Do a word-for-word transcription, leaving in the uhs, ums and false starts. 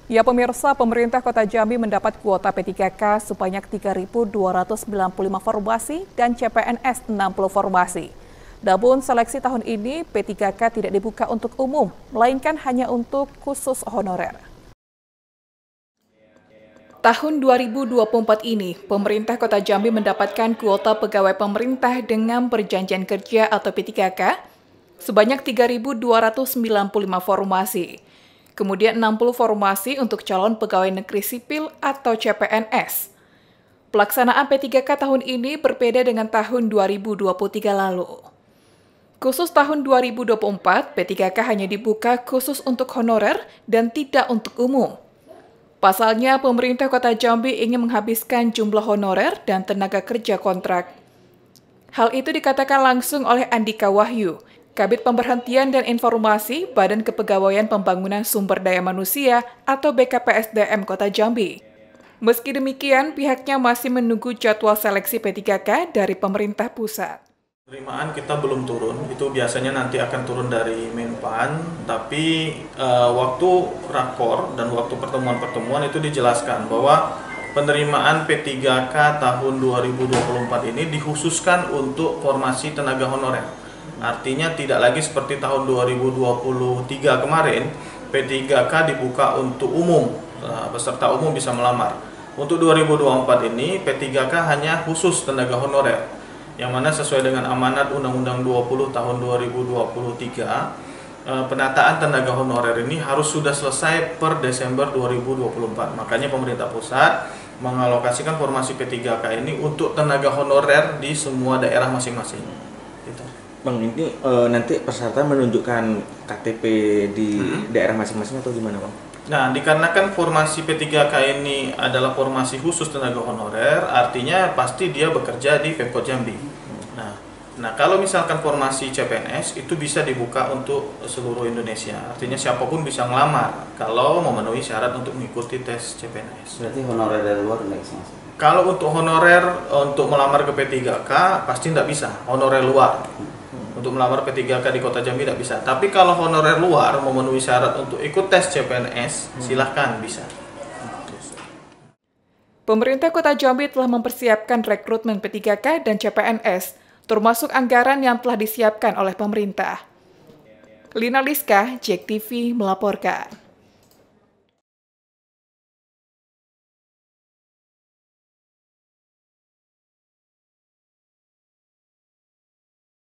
Ya pemirsa, pemerintah Kota Jambi mendapat kuota P tiga K sebanyak tiga ribu dua ratus sembilan puluh lima formasi dan C P N S enam puluh formasi. Namun seleksi tahun ini P tiga K tidak dibuka untuk umum, melainkan hanya untuk khusus honorer. Tahun dua ribu dua puluh empat ini, pemerintah Kota Jambi mendapatkan kuota pegawai pemerintah dengan perjanjian kerja atau P tiga K sebanyak tiga ribu dua ratus sembilan puluh lima formasi. Kemudian enam puluh formasi untuk calon pegawai negeri sipil atau C P N S. Pelaksanaan P tiga K tahun ini berbeda dengan tahun dua ribu dua puluh tiga lalu. Khusus tahun dua ribu dua puluh empat, P tiga K hanya dibuka khusus untuk honorer dan tidak untuk umum. Pasalnya, pemerintah Kota Jambi ingin menghabiskan jumlah honorer dan tenaga kerja kontrak. Hal itu dikatakan langsung oleh Andika Wahyu, Kabid Pemberhentian dan Informasi Badan Kepegawaian Pembangunan Sumber Daya Manusia atau B K P S D M Kota Jambi. Meski demikian, pihaknya masih menunggu jadwal seleksi P tiga K dari pemerintah pusat. Penerimaan kita belum turun, itu biasanya nanti akan turun dari Menpan, tapi e, waktu rakor dan waktu pertemuan-pertemuan itu dijelaskan bahwa penerimaan P tiga K tahun dua ribu dua puluh empat ini dikhususkan untuk formasi tenaga honorer. Artinya tidak lagi seperti tahun dua ribu dua puluh tiga kemarin, P tiga K dibuka untuk umum, peserta umum bisa melamar. Untuk dua ribu dua puluh empat ini, P tiga K hanya khusus tenaga honorer, yang mana sesuai dengan amanat Undang-Undang dua puluh tahun dua ribu dua puluh tiga, penataan tenaga honorer ini harus sudah selesai per Desember dua ribu dua puluh empat. Makanya pemerintah pusat mengalokasikan formasi P tiga K ini untuk tenaga honorer di semua daerah masing-masing. Gitu. Bang, ini e, nanti peserta menunjukkan K T P di hmm. daerah masing-masing atau gimana, Bang? Nah, dikarenakan formasi P tiga K ini adalah formasi khusus tenaga honorer, artinya pasti dia bekerja di Pemkot Jambi. Nah, nah kalau misalkan formasi C P N S itu bisa dibuka untuk seluruh Indonesia, artinya siapapun bisa melamar kalau memenuhi syarat untuk mengikuti tes C P N S. Berarti honorer dari luar nggak bisa? Kalau untuk honorer untuk melamar ke P tiga K pasti tidak bisa, honorer luar. Untuk melamar P tiga K di Kota Jambi tidak bisa. Tapi kalau honorer luar memenuhi syarat untuk ikut tes C P N S, silahkan bisa. Pemerintah Kota Jambi telah mempersiapkan rekrutmen P tiga K dan C P N S, termasuk anggaran yang telah disiapkan oleh pemerintah. Lina Liska, J E K T V melaporkan.